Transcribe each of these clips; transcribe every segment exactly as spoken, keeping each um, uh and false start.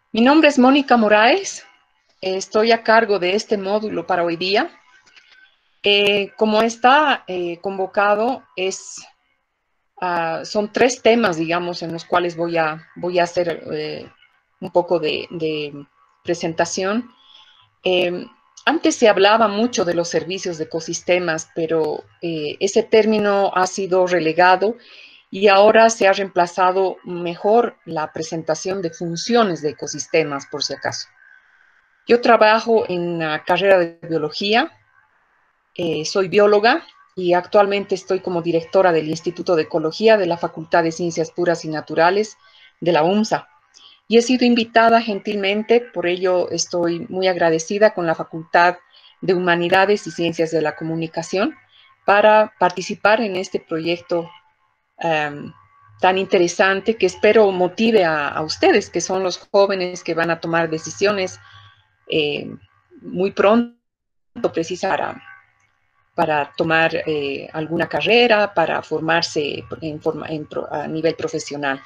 Mi nombre es Mónica Moraes, eh, estoy a cargo de este módulo para hoy día. Eh, como está eh, convocado, es, uh, son tres temas, digamos, en los cuales voy a, voy a hacer eh, un poco de, de presentación. Eh, Antes se hablaba mucho de los servicios de ecosistemas, pero eh, ese término ha sido relegado y ahora se ha reemplazado mejor la presentación de funciones de ecosistemas, por si acaso. Yo trabajo en la carrera de biología, eh, soy bióloga y actualmente estoy como directora del Instituto de Ecología de la Facultad de Ciencias Puras y Naturales de la UMSA. Y he sido invitada gentilmente, por ello estoy muy agradecida con la Facultad de Humanidades y Ciencias de la Comunicación para participar en este proyecto um, tan interesante que espero motive a, a ustedes, que son los jóvenes que van a tomar decisiones eh, muy pronto, precisa para, para tomar eh, alguna carrera, para formarse en forma, en, a nivel profesional.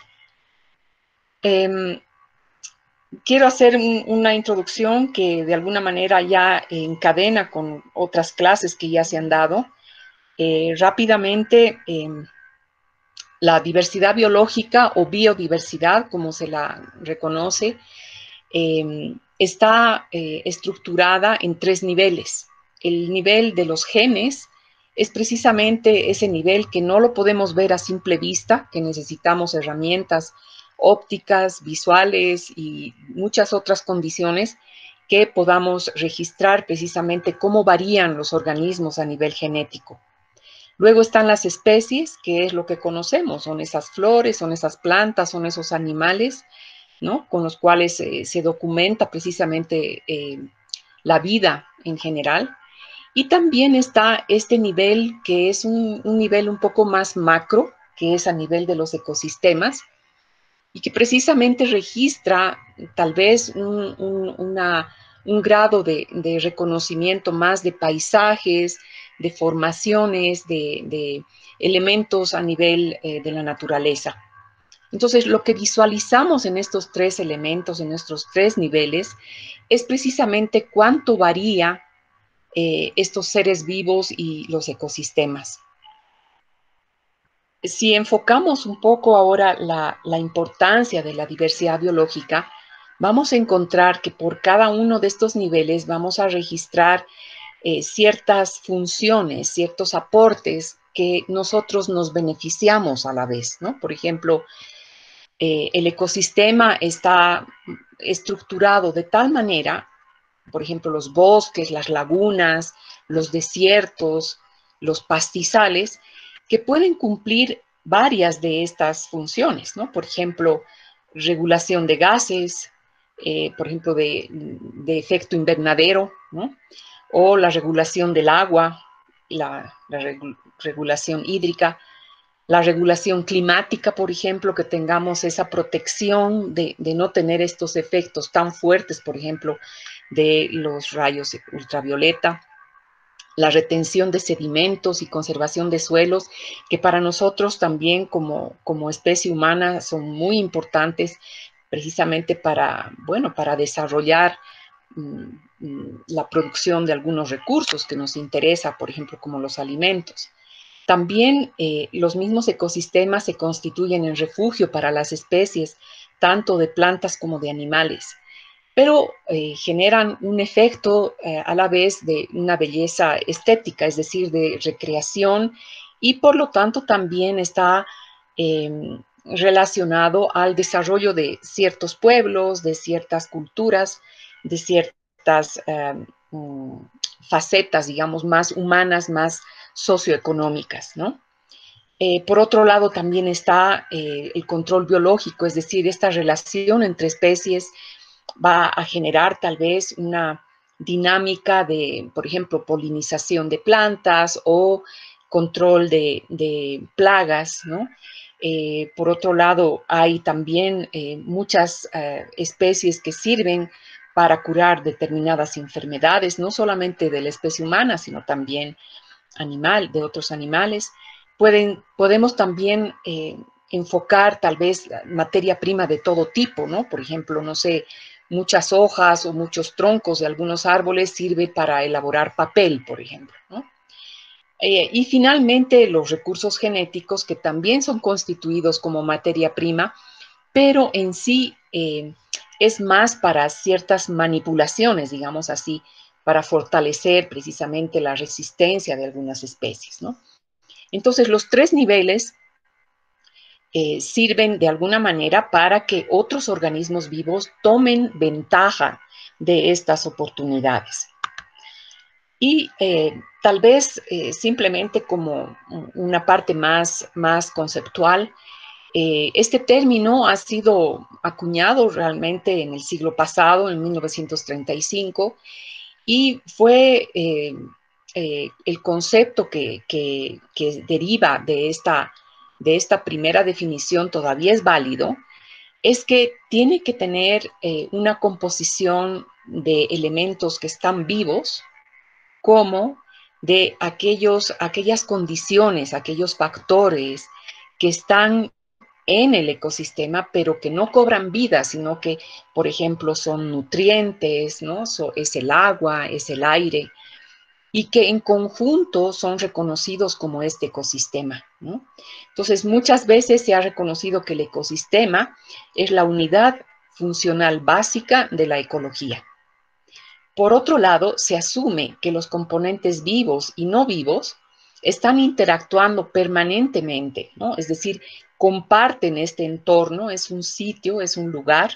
Eh, quiero hacer un, una introducción que de alguna manera ya encadena con otras clases que ya se han dado. Eh, rápidamente, eh, la diversidad biológica o biodiversidad, como se la reconoce, eh, está eh, estructurada en tres niveles. El nivel de los genes es precisamente ese nivel que no lo podemos ver a simple vista, que necesitamos herramientas ópticas, visuales y muchas otras condiciones que podamos registrar precisamente cómo varían los organismos a nivel genético. Luego están las especies, que es lo que conocemos, son esas flores, son esas plantas, son esos animales, ¿no? Con los cuales eh, se documenta precisamente eh, la vida en general. Y también está este nivel que es un, un nivel un poco más macro, que es a nivel de los ecosistemas, y que precisamente registra tal vez un, un, una, un grado de, de, reconocimiento más de paisajes, de formaciones, de, de elementos a nivel eh, de la naturaleza. Entonces, lo que visualizamos en estos tres elementos, en estos tres niveles, es precisamente cuánto varía eh, estos seres vivos y los ecosistemas. Si enfocamos un poco ahora la, la importancia de la diversidad biológica, vamos a encontrar que por cada uno de estos niveles vamos a registrar eh, ciertas funciones, ciertos aportes que nosotros nos beneficiamos a la vez, ¿no? Por ejemplo, eh, el ecosistema está estructurado de tal manera, por ejemplo, los bosques, las lagunas, los desiertos, los pastizales, que pueden cumplir varias de estas funciones, ¿no? Por ejemplo, regulación de gases, eh, por ejemplo, de, de, efecto invernadero, ¿no? O la regulación del agua, la, la regu regulación hídrica, la regulación climática, por ejemplo, que tengamos esa protección de, de no tener estos efectos tan fuertes, por ejemplo, de los rayos ultravioleta, la retención de sedimentos y conservación de suelos, que para nosotros también como, como especie humana son muy importantes precisamente para, bueno, para desarrollar mmm, la producción de algunos recursos que nos interesa, por ejemplo, como los alimentos. También eh, los mismos ecosistemas se constituyen en refugio para las especies, tanto de plantas como de animales, pero eh, generan un efecto eh, a la vez de una belleza estética, es decir, de recreación, y por lo tanto también está eh, relacionado al desarrollo de ciertos pueblos, de ciertas culturas, de ciertas eh, um, facetas, digamos, más humanas, más socioeconómicas, ¿no? Eh, por otro lado, también está eh, el control biológico, es decir, esta relación entre especies va a generar tal vez una dinámica de, por ejemplo, polinización de plantas o control de, de plagas, ¿no? Eh, por otro lado, hay también eh, muchas eh, especies que sirven para curar determinadas enfermedades, no solamente de la especie humana, sino también animal, de otros animales. Pueden, podemos también eh, enfocar tal vez materia prima de todo tipo, ¿no? Por ejemplo, no sé, muchas hojas o muchos troncos de algunos árboles sirven para elaborar papel, por ejemplo, ¿no? Eh, y finalmente los recursos genéticos que también son constituidos como materia prima, pero en sí eh, es más para ciertas manipulaciones, digamos así, para fortalecer precisamente la resistencia de algunas especies, ¿no? Entonces, los tres niveles eh, sirven de alguna manera para que otros organismos vivos tomen ventaja de estas oportunidades. Y eh, tal vez eh, simplemente como una parte más, más conceptual, eh, este término ha sido acuñado realmente en el siglo pasado, en mil novecientos treinta y cinco, y fue eh, eh, el concepto que, que, que deriva de esta, de esta primera definición todavía es válido, es que tiene que tener eh, una composición de elementos que están vivos, como de aquellos, aquellas condiciones, aquellos factores que están en el ecosistema, pero que no cobran vida, sino que, por ejemplo, son nutrientes, ¿no? So, es el agua, es el aire, y que en conjunto son reconocidos como este ecosistema, ¿no? Entonces, muchas veces se ha reconocido que el ecosistema es la unidad funcional básica de la ecología. Por otro lado, se asume que los componentes vivos y no vivos están interactuando permanentemente, ¿no? Es decir, comparten este entorno, es un sitio, es un lugar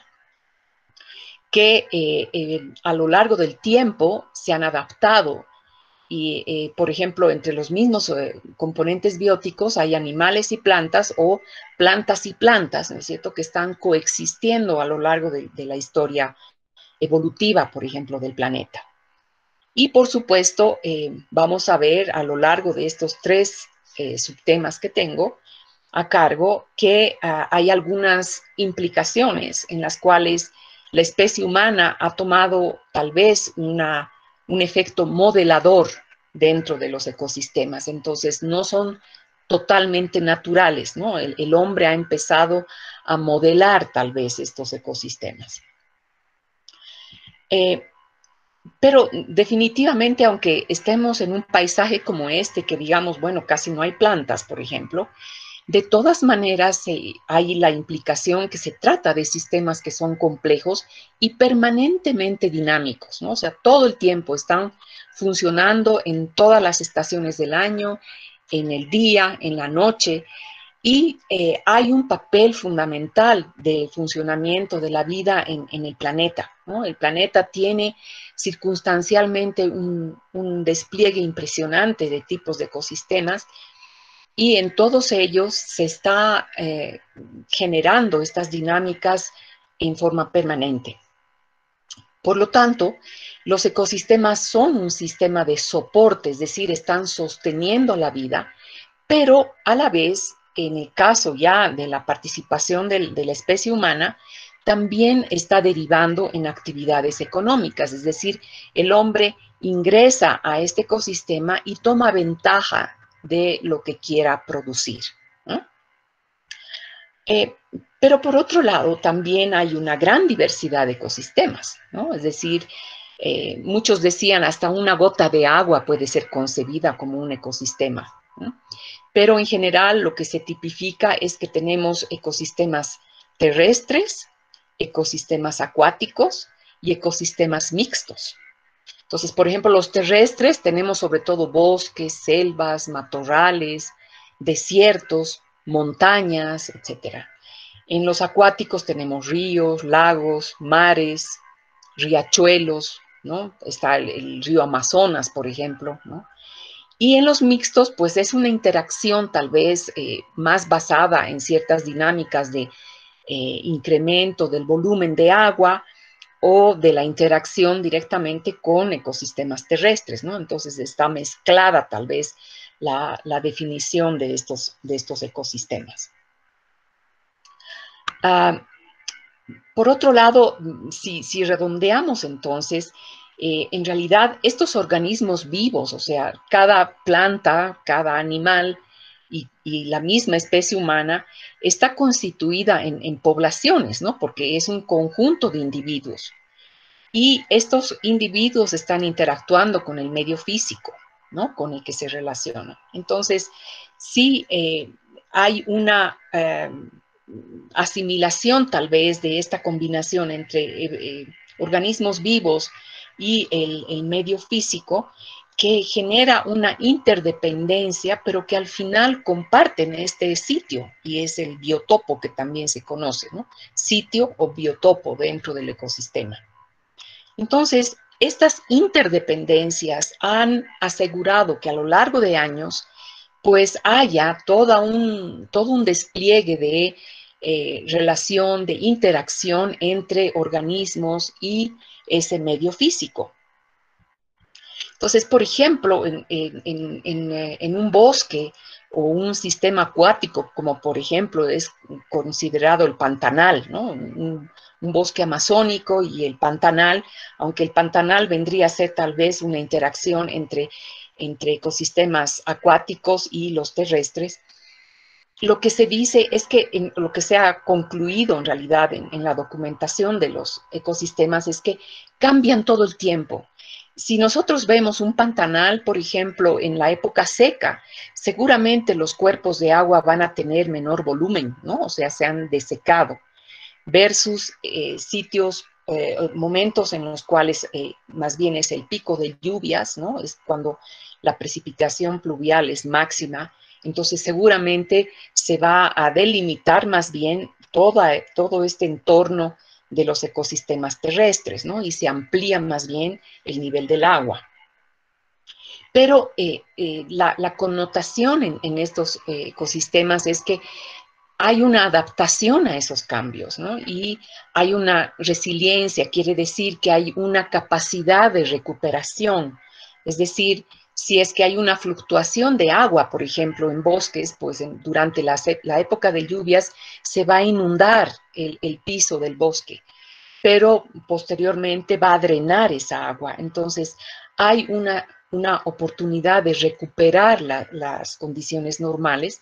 que eh, eh, a lo largo del tiempo se han adaptado y, eh, por ejemplo, entre los mismos eh, componentes bióticos hay animales y plantas o plantas y plantas, ¿no es cierto?, que están coexistiendo a lo largo de, de la historia evolutiva, por ejemplo, del planeta. Y, por supuesto, eh, vamos a ver a lo largo de estos tres eh, subtemas que tengo a cargo que uh, hay algunas implicaciones en las cuales la especie humana ha tomado tal vez una, un efecto modelador dentro de los ecosistemas. Entonces, no son totalmente naturales, ¿no? El, el hombre ha empezado a modelar tal vez estos ecosistemas. Eh, Pero definitivamente, aunque estemos en un paisaje como este, que digamos, bueno, casi no hay plantas, por ejemplo, de todas maneras eh, hay la implicación que se trata de sistemas que son complejos y permanentemente dinámicos, ¿no? O sea, todo el tiempo están funcionando en todas las estaciones del año, en el día, en la noche, y eh, hay un papel fundamental de funcionamiento de la vida en, en el planeta, ¿no? El planeta tiene circunstancialmente un, un despliegue impresionante de tipos de ecosistemas y en todos ellos se está eh, generando estas dinámicas en forma permanente. Por lo tanto, los ecosistemas son un sistema de soporte, es decir, están sosteniendo la vida, pero a la vez, en el caso ya de la participación de, de la especie humana, también está derivando en actividades económicas, es decir, el hombre ingresa a este ecosistema y toma ventaja de lo que quiera producir, ¿no? Eh, pero por otro lado, también hay una gran diversidad de ecosistemas, ¿no? Es decir, eh, muchos decían hasta una gota de agua puede ser concebida como un ecosistema, ¿no? Pero en general lo que se tipifica es que tenemos ecosistemas terrestres, ecosistemas acuáticos y ecosistemas mixtos. Entonces, por ejemplo, los terrestres tenemos sobre todo bosques, selvas, matorrales, desiertos, montañas, etcétera. En los acuáticos tenemos ríos, lagos, mares, riachuelos, ¿no? Está el, el río Amazonas, por ejemplo, ¿no? Y en los mixtos, pues es una interacción tal vez eh, más basada en ciertas dinámicas de eh, incremento del volumen de agua o de la interacción directamente con ecosistemas terrestres, ¿no? Entonces está mezclada tal vez la, la definición de estos, de estos ecosistemas. Uh, por otro lado, si, si redondeamos entonces, eh, en realidad estos organismos vivos, o sea, cada planta, cada animal, y, y la misma especie humana está constituida en, en poblaciones, ¿no? Porque es un conjunto de individuos. Y estos individuos están interactuando con el medio físico, ¿no? Con el que se relacionan. Entonces, sí eh, hay una eh, asimilación tal vez de esta combinación entre eh, eh, organismos vivos y el, el medio físico, que genera una interdependencia, pero que al final comparten este sitio, y es el biotopo que también se conoce, ¿no? Sitio o biotopo dentro del ecosistema. Entonces, estas interdependencias han asegurado que a lo largo de años, pues haya toda un, todo un despliegue de eh, relación, de interacción entre organismos y ese medio físico. Entonces, por ejemplo, en, en, en, en, un bosque o un sistema acuático, como por ejemplo es considerado el pantanal, ¿no? Un, un bosque amazónico y el pantanal, aunque el pantanal vendría a ser tal vez una interacción entre, entre ecosistemas acuáticos y los terrestres. Lo que se dice es que en, lo que se ha concluido en realidad en, en la documentación de los ecosistemas es que cambian todo el tiempo. Si nosotros vemos un pantanal, por ejemplo, en la época seca, seguramente los cuerpos de agua van a tener menor volumen, ¿no? O sea, se han desecado, versus eh, sitios, eh, momentos en los cuales eh, más bien es el pico de lluvias, ¿no? Es cuando la precipitación pluvial es máxima. Entonces, seguramente se va a delimitar más bien toda, todo este entorno de los ecosistemas terrestres, ¿no? Y se amplía más bien el nivel del agua. Pero eh, eh, la, la, connotación en, en estos eh, ecosistemas es que hay una adaptación a esos cambios, ¿no? Y hay una resiliencia, quiere decir que hay una capacidad de recuperación. Es decir, si es que hay una fluctuación de agua, por ejemplo, en bosques, pues en, durante la, la, época de lluvias se va a inundar el, el piso del bosque, pero posteriormente va a drenar esa agua. Entonces, hay una, una oportunidad de recuperar la, las condiciones normales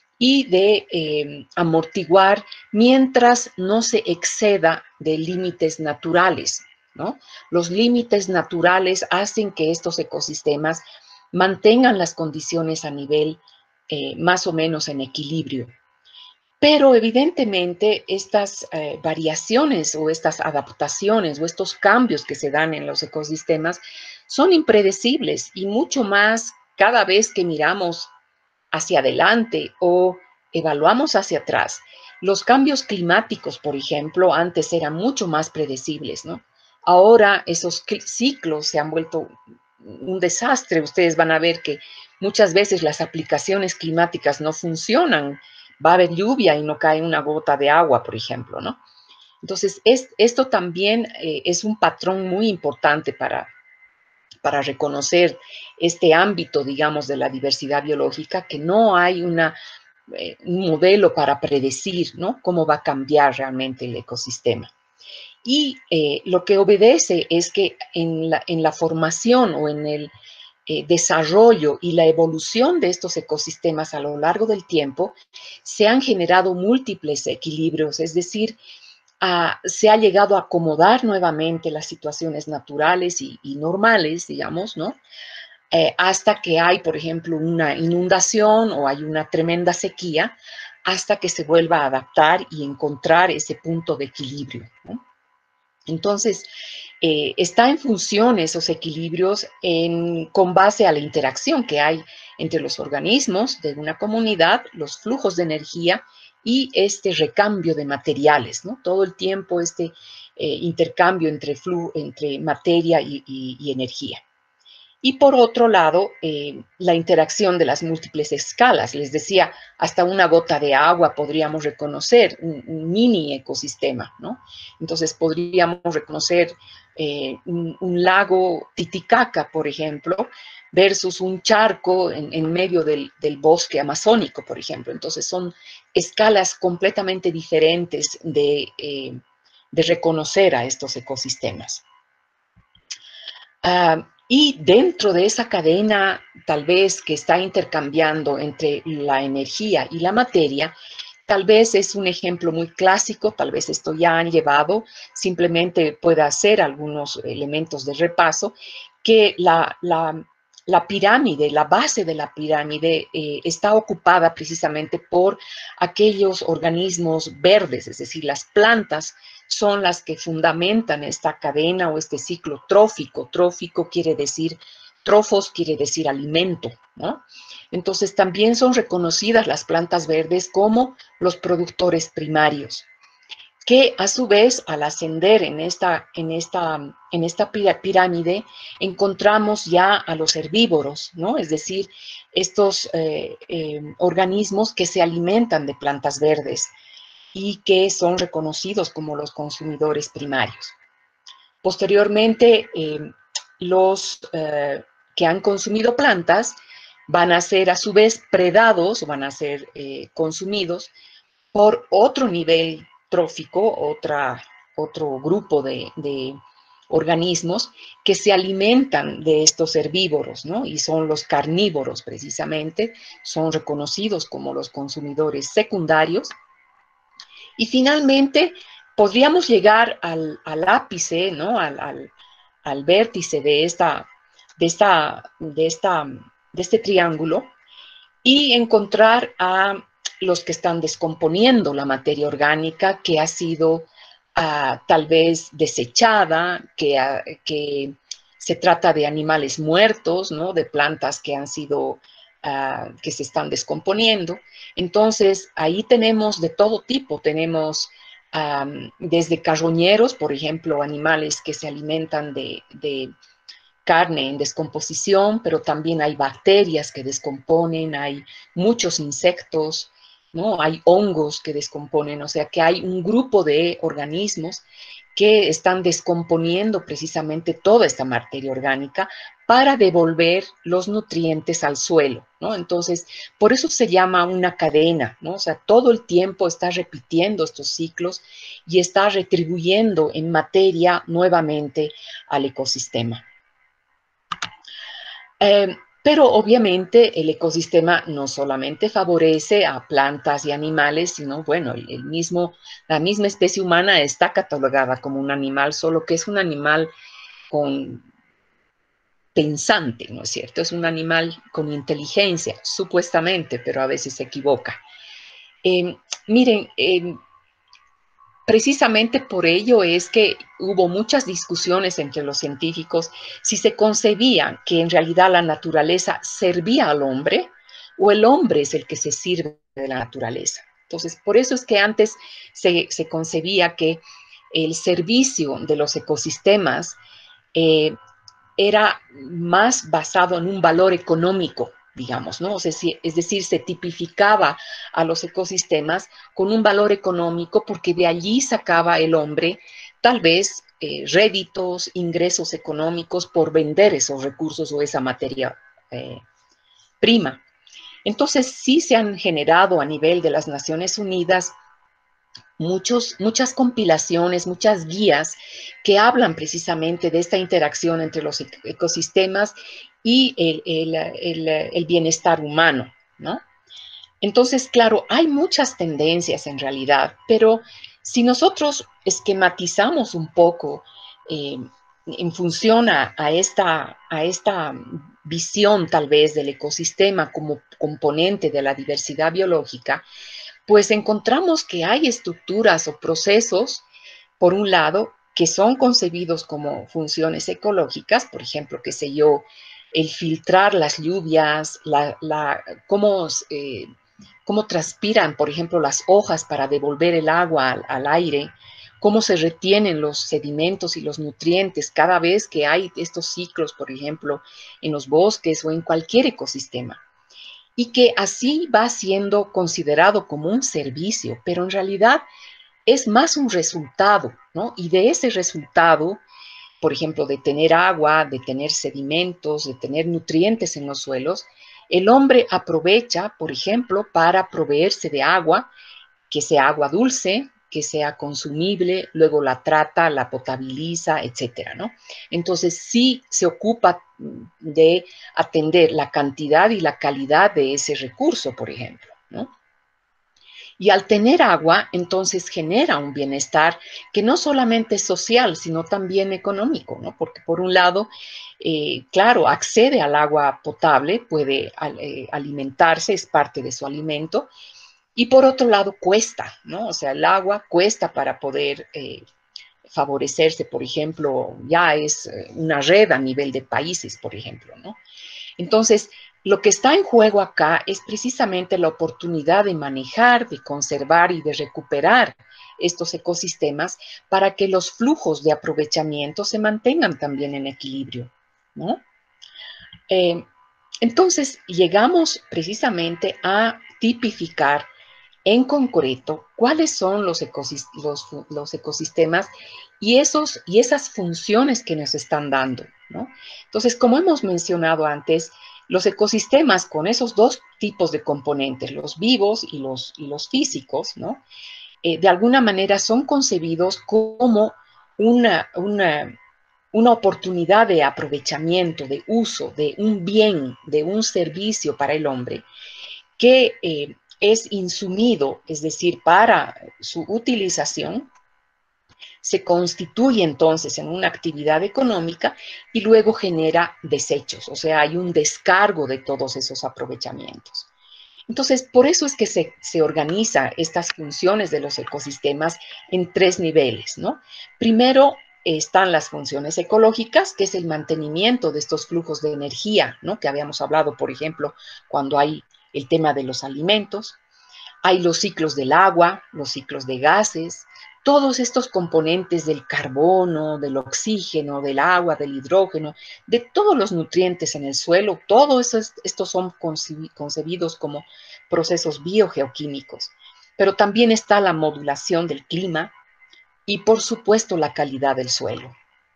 y de eh, amortiguar mientras no se exceda de límites naturales, ¿no? Los límites naturales hacen que estos ecosistemas mantengan las condiciones a nivel eh, más o menos en equilibrio. Pero evidentemente estas eh, variaciones o estas adaptaciones o estos cambios que se dan en los ecosistemas son impredecibles y mucho más cada vez que miramos hacia adelante o evaluamos hacia atrás. Los cambios climáticos, por ejemplo, antes eran mucho más predecibles, ¿no? Ahora esos ciclos se han vuelto un desastre. Ustedes van a ver que muchas veces las aplicaciones climáticas no funcionan. Va a haber lluvia y no cae una gota de agua, por ejemplo, ¿no? Entonces, es, esto también eh, es un patrón muy importante para, para reconocer este ámbito, digamos, de la diversidad biológica, que no hay una, eh, un modelo para predecir, ¿no? Cómo va a cambiar realmente el ecosistema. Y eh, lo que obedece es que en la, en la formación o en el eh, desarrollo y la evolución de estos ecosistemas a lo largo del tiempo, se han generado múltiples equilibrios, es decir, Uh, se ha llegado a acomodar nuevamente las situaciones naturales y, y normales, digamos, ¿no? Eh, hasta que hay, por ejemplo, una inundación o hay una tremenda sequía, hasta que se vuelva a adaptar y encontrar ese punto de equilibrio, ¿no? Entonces, eh, está en función esos equilibrios en, con base a la interacción que hay entre los organismos de una comunidad, los flujos de energía y este recambio de materiales, ¿no? Todo el tiempo este eh, intercambio entre, flu, entre materia y, y, y energía. Y por otro lado, eh, la interacción de las múltiples escalas. Les decía, hasta una gota de agua podríamos reconocer un, un mini ecosistema, ¿no? Entonces podríamos reconocer eh, un, un lago Titicaca, por ejemplo, versus un charco en, en medio del, del bosque amazónico, por ejemplo. Entonces son escalas completamente diferentes de, eh, de reconocer a estos ecosistemas. Uh, Y dentro de esa cadena, tal vez que está intercambiando entre la energía y la materia, tal vez es un ejemplo muy clásico, tal vez esto ya han llevado, simplemente pueda hacer algunos elementos de repaso, que la, la, la pirámide, la base de la pirámide eh, está ocupada precisamente por aquellos organismos verdes, es decir, las plantas son las que fundamentan esta cadena o este ciclo trófico. Trófico quiere decir, trofos quiere decir alimento, ¿no? Entonces también son reconocidas las plantas verdes como los productores primarios, que a su vez al ascender en esta, en esta, en esta pirámide encontramos ya a los herbívoros, ¿no? Es decir, estos eh, eh, organismos que se alimentan de plantas verdes y que son reconocidos como los consumidores primarios. Posteriormente, eh, los eh, que han consumido plantas van a ser a su vez predados o van a ser eh, consumidos por otro nivel trófico, otra, otro grupo de, de organismos que se alimentan de estos herbívoros, ¿no? Y son los carnívoros precisamente, son reconocidos como los consumidores secundarios. Y finalmente podríamos llegar al, al ápice, ¿no? Al, al, al vértice de, esta, de, esta, de, esta, de este triángulo y encontrar a los que están descomponiendo la materia orgánica que ha sido uh, tal vez desechada, que, uh, que se trata de animales muertos, ¿no? De plantas que han sido, uh, que se están descomponiendo. Entonces, ahí tenemos de todo tipo, tenemos um, desde carroñeros, por ejemplo, animales que se alimentan de, de carne en descomposición, pero también hay bacterias que descomponen, hay muchos insectos, ¿no? Hay hongos que descomponen, o sea que hay un grupo de organismos que están descomponiendo precisamente toda esta materia orgánica para devolver los nutrientes al suelo, ¿no? Entonces, por eso se llama una cadena, ¿no? O sea, todo el tiempo está repitiendo estos ciclos y está retribuyendo en materia nuevamente al ecosistema. Eh, pero obviamente el ecosistema no solamente favorece a plantas y animales, sino, bueno, el, el mismo, la misma especie humana está catalogada como un animal, solo que es un animal con pensante, ¿no es cierto? Es un animal con inteligencia, supuestamente, pero a veces se equivoca. Eh, miren, eh, precisamente por ello es que hubo muchas discusiones entre los científicos si se concebía que en realidad la naturaleza servía al hombre o el hombre es el que se sirve de la naturaleza. Entonces, por eso es que antes se, se concebía que el servicio de los ecosistemas eh, era más basado en un valor económico, digamos, ¿no? O sea, es decir, se tipificaba a los ecosistemas con un valor económico porque de allí sacaba el hombre tal vez eh, réditos, ingresos económicos por vender esos recursos o esa materia eh, prima. Entonces, sí se han generado a nivel de las Naciones Unidas Muchos, muchas compilaciones, muchas guías que hablan precisamente de esta interacción entre los ecosistemas y el, el, el, el bienestar humano, ¿no? Entonces, claro, hay muchas tendencias en realidad, pero si nosotros esquematizamos un poco eh, en función a, a, esta, a esta visión tal vez del ecosistema como componente de la diversidad biológica, pues encontramos que hay estructuras o procesos, por un lado, que son concebidos como funciones ecológicas, por ejemplo, qué sé yo, el filtrar las lluvias, la, la, cómo, eh, cómo transpiran, por ejemplo, las hojas para devolver el agua al, al aire, cómo se retienen los sedimentos y los nutrientes cada vez que hay estos ciclos, por ejemplo, en los bosques o en cualquier ecosistema. Y que así va siendo considerado como un servicio, pero en realidad es más un resultado, ¿no? Y de ese resultado, por ejemplo, de tener agua, de tener sedimentos, de tener nutrientes en los suelos, el hombre aprovecha, por ejemplo, para proveerse de agua, que sea agua dulce, que sea consumible, luego la trata, la potabiliza, etcétera, ¿no? Entonces, sí se ocupa de atender la cantidad y la calidad de ese recurso, por ejemplo, ¿no? Y al tener agua, entonces genera un bienestar que no solamente es social, sino también económico, ¿no? Porque por un lado, eh, claro, accede al agua potable, puede eh, alimentarse, es parte de su alimento, y por otro lado cuesta, ¿no? O sea, el agua cuesta para poder eh, favorecerse, por ejemplo, ya es una red a nivel de países, por ejemplo, ¿no? Entonces, lo que está en juego acá es precisamente la oportunidad de manejar, de conservar y de recuperar estos ecosistemas para que los flujos de aprovechamiento se mantengan también en equilibrio, ¿no? Eh, entonces, llegamos precisamente a tipificar en concreto cuáles son los, ecosist los, los ecosistemas y, esos, y esas funciones que nos están dando, ¿no? Entonces, como hemos mencionado antes, los ecosistemas con esos dos tipos de componentes, los vivos y los, y los físicos, ¿no? Eh, de alguna manera son concebidos como una, una, una oportunidad de aprovechamiento, de uso, de un bien, de un servicio para el hombre, que eh, es insumido, es decir, para su utilización, se constituye entonces en una actividad económica y luego genera desechos, o sea, hay un descargo de todos esos aprovechamientos. Entonces, por eso es que se, se organiza estas funciones de los ecosistemas en tres niveles, ¿no? Primero están las funciones ecológicas, que es el mantenimiento de estos flujos de energía, ¿no? Que habíamos hablado, por ejemplo, cuando hay el tema de los alimentos. Hay los ciclos del agua, los ciclos de gases, todos estos componentes del carbono, del oxígeno, del agua, del hidrógeno, de todos los nutrientes en el suelo, todos estos son concebidos como procesos biogeoquímicos. Pero también está la modulación del clima y, por supuesto, la calidad del suelo.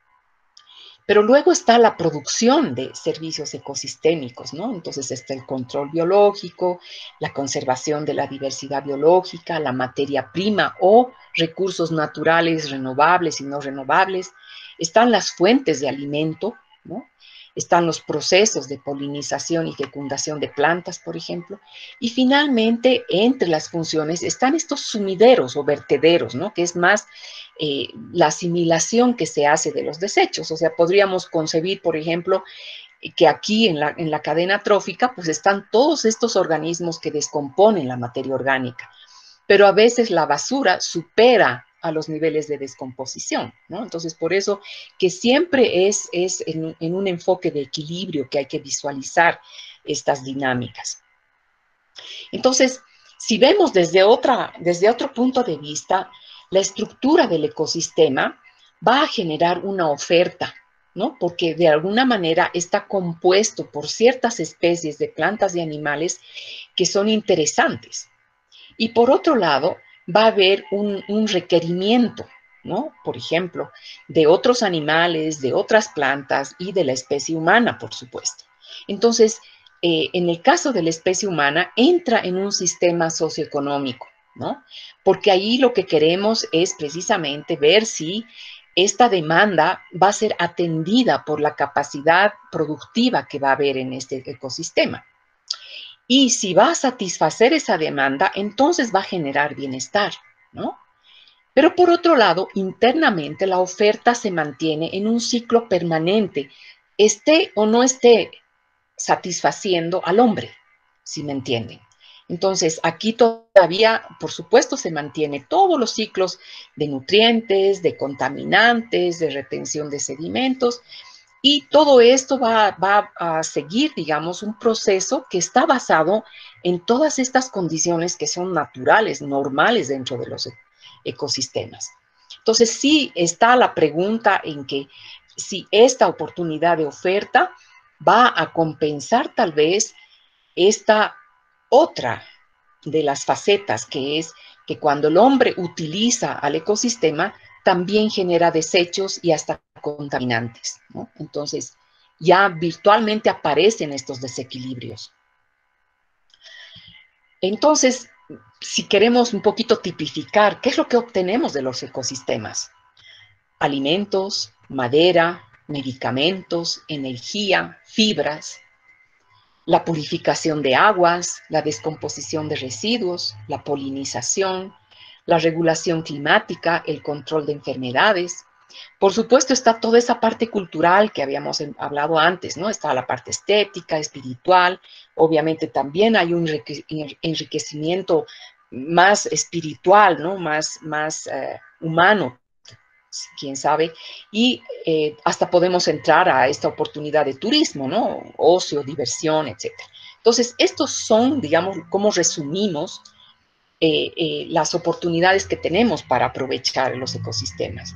Pero luego está la producción de servicios ecosistémicos, ¿no? Entonces está el control biológico, la conservación de la diversidad biológica, la materia prima o recursos naturales renovables y no renovables. Están las fuentes de alimento, ¿no? Están los procesos de polinización y fecundación de plantas, por ejemplo. Y finalmente, entre las funciones están estos sumideros o vertederos, ¿no? Que es más eh, la asimilación que se hace de los desechos. O sea, podríamos concebir, por ejemplo, que aquí en la, en la cadena trófica, pues están todos estos organismos que descomponen la materia orgánica. Pero a veces la basura supera a los niveles de descomposición, ¿no? Entonces, por eso que siempre es, es en, en un enfoque de equilibrio que hay que visualizar estas dinámicas. Entonces, si vemos desde, otra, desde otro punto de vista, la estructura del ecosistema va a generar una oferta, ¿no? Porque de alguna manera está compuesto por ciertas especies de plantas y animales que son interesantes. Y por otro lado, va a haber un, un requerimiento, ¿no? Por ejemplo, de otros animales, de otras plantas y de la especie humana, por supuesto. Entonces, eh, en el caso de la especie humana, entra en un sistema socioeconómico, ¿no? Porque ahí lo que queremos es precisamente ver si esta demanda va a ser atendida por la capacidad productiva que va a haber en este ecosistema. Y si va a satisfacer esa demanda, entonces va a generar bienestar, ¿no? Pero por otro lado, internamente la oferta se mantiene en un ciclo permanente, esté o no esté satisfaciendo al hombre, si me entienden. Entonces, aquí todavía, por supuesto, se mantiene todos los ciclos de nutrientes, de contaminantes, de retención de sedimentos, y todo esto va, va a seguir, digamos, un proceso que está basado en todas estas condiciones que son naturales, normales dentro de los ecosistemas. Entonces, sí está la pregunta en que si esta oportunidad de oferta va a compensar tal vez esta otra de las facetas, que es que cuando el hombre utiliza al ecosistema, también genera desechos y hasta contaminantes, ¿no? Entonces, ya virtualmente aparecen estos desequilibrios. Entonces, si queremos un poquito tipificar, ¿qué es lo que obtenemos de los ecosistemas? Alimentos, madera, medicamentos, energía, fibras, la purificación de aguas, la descomposición de residuos, la polinización, la regulación climática, el control de enfermedades. Por supuesto está toda esa parte cultural que habíamos hablado antes, ¿no? Está la parte estética, espiritual, obviamente también hay un enriquecimiento más espiritual, ¿no? Más, más uh, humano, quién sabe, y eh, hasta podemos entrar a esta oportunidad de turismo, ¿no? Ocio, diversión, etcétera. Entonces, estos son, digamos, cómo resumimos eh, eh, las oportunidades que tenemos para aprovechar los ecosistemas.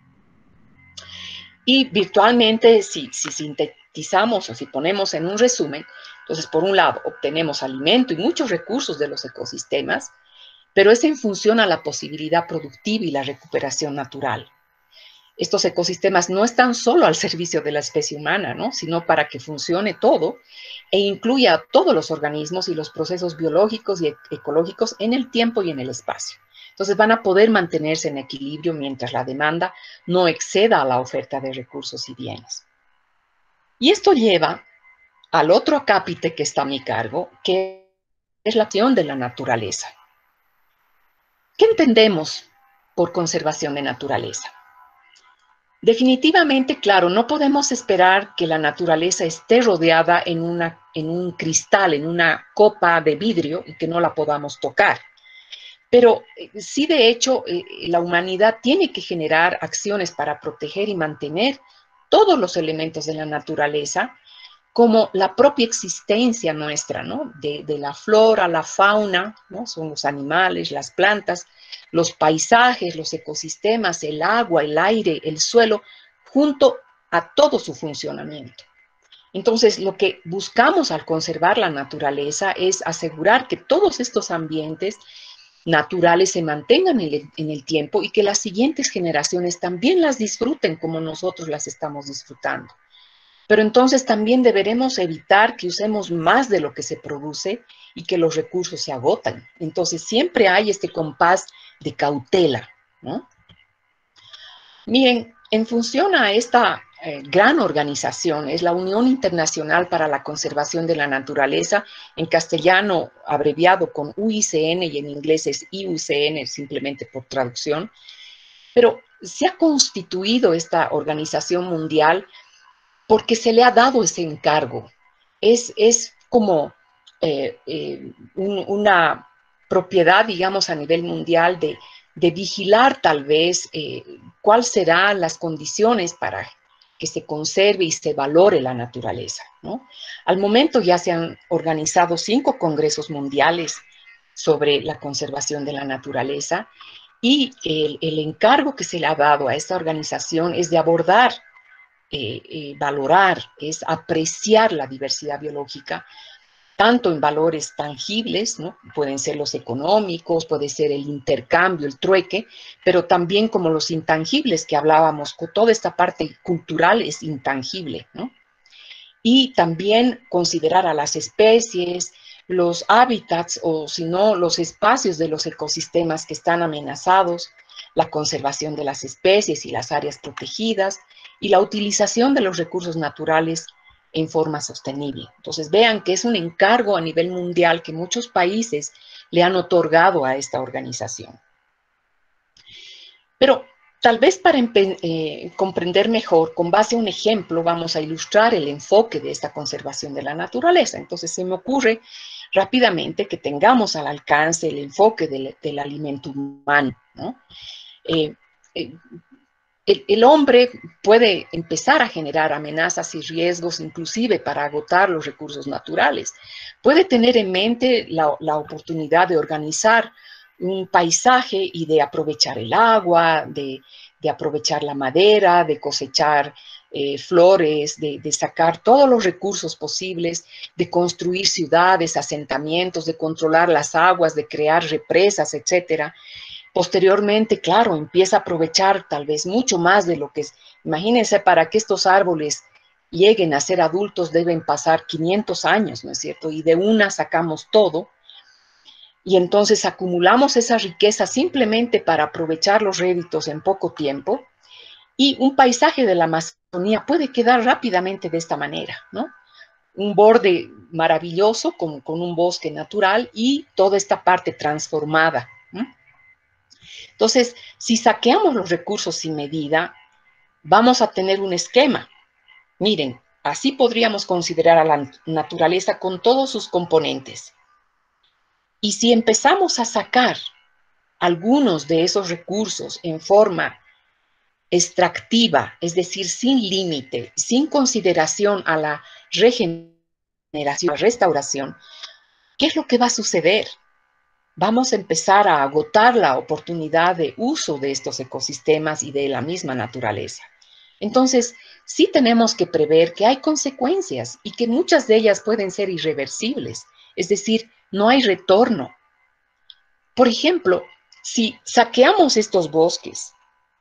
Y virtualmente, si, si sintetizamos o si ponemos en un resumen, entonces, por un lado, obtenemos alimento y muchos recursos de los ecosistemas, pero es en función a la posibilidad productiva y la recuperación natural. Estos ecosistemas no están solo al servicio de la especie humana, ¿no? Sino para que funcione todo e incluya a todos los organismos y los procesos biológicos y ecológicos en el tiempo y en el espacio. Entonces van a poder mantenerse en equilibrio mientras la demanda no exceda a la oferta de recursos y bienes. Y esto lleva al otro acápite que está a mi cargo, que es la acción de la naturaleza. ¿Qué entendemos por conservación de naturaleza? Definitivamente, claro, no podemos esperar que la naturaleza esté rodeada en, una, en un cristal, en una copa de vidrio y que no la podamos tocar. Pero sí, de hecho, eh, la humanidad tiene que generar acciones para proteger y mantener todos los elementos de la naturaleza, como la propia existencia nuestra, ¿no? De, de la flora, la fauna, ¿no? Son los animales, las plantas, los paisajes, los ecosistemas, el agua, el aire, el suelo, junto a todo su funcionamiento. Entonces, lo que buscamos al conservar la naturaleza es asegurar que todos estos ambientes naturales se mantengan en el, en el tiempo y que las siguientes generaciones también las disfruten como nosotros las estamos disfrutando. Pero entonces también deberemos evitar que usemos más de lo que se produce y que los recursos se agotan. Entonces siempre hay este compás de cautela, ¿no? Miren, en función a esta eh, gran organización, es la Unión Internacional para la Conservación de la Naturaleza, en castellano abreviado con U I C N y en inglés es I U C N simplemente por traducción, pero se ha constituido esta organización mundial porque se le ha dado ese encargo. Es, es como eh, eh, un, una propiedad, digamos, a nivel mundial de, de vigilar tal vez eh, cuáles serán las condiciones para que se conserve y se valore la naturaleza, ¿no? Al momento ya se han organizado cinco congresos mundiales sobre la conservación de la naturaleza y el, el encargo que se le ha dado a esta organización es de abordar Eh, eh, valorar, es apreciar la diversidad biológica, tanto en valores tangibles, ¿no? Pueden ser los económicos, puede ser el intercambio, el trueque, pero también como los intangibles que hablábamos, toda esta parte cultural es intangible, ¿no? Y también considerar a las especies, los hábitats o si no, los espacios de los ecosistemas que están amenazados, la conservación de las especies y las áreas protegidas y la utilización de los recursos naturales en forma sostenible. Entonces vean que es un encargo a nivel mundial que muchos países le han otorgado a esta organización. Pero tal vez para eh, comprender mejor, con base a un ejemplo, vamos a ilustrar el enfoque de esta conservación de la naturaleza. Entonces se me ocurre rápidamente que tengamos al alcance el enfoque del, del alimento humano, ¿no? Eh, eh, el, el hombre puede empezar a generar amenazas y riesgos, inclusive para agotar los recursos naturales. Puede tener en mente la, la oportunidad de organizar un paisaje y de aprovechar el agua, de, de aprovechar la madera, de cosechar eh, flores, de, de sacar todos los recursos posibles, de construir ciudades, asentamientos, de controlar las aguas, de crear represas, etcétera. Posteriormente, claro, empieza a aprovechar tal vez mucho más de lo que es. Imagínense, para que estos árboles lleguen a ser adultos deben pasar quinientos años, ¿no es cierto? Y de una sacamos todo. y entonces acumulamos esa riqueza simplemente para aprovechar los réditos en poco tiempo, y un paisaje de la Amazonía puede quedar rápidamente de esta manera, ¿no? Un borde maravilloso con, con un bosque natural y toda esta parte transformada, ¿no? Entonces, si saqueamos los recursos sin medida, vamos a tener un esquema. Miren, así podríamos considerar a la naturaleza con todos sus componentes. Y si empezamos a sacar algunos de esos recursos en forma extractiva, es decir, sin límite, sin consideración a la regeneración, la restauración, ¿qué es lo que va a suceder? Vamos a empezar a agotar la oportunidad de uso de estos ecosistemas y de la misma naturaleza. Entonces, sí tenemos que prever que hay consecuencias y que muchas de ellas pueden ser irreversibles, es decir, no hay retorno. Por ejemplo, si saqueamos estos bosques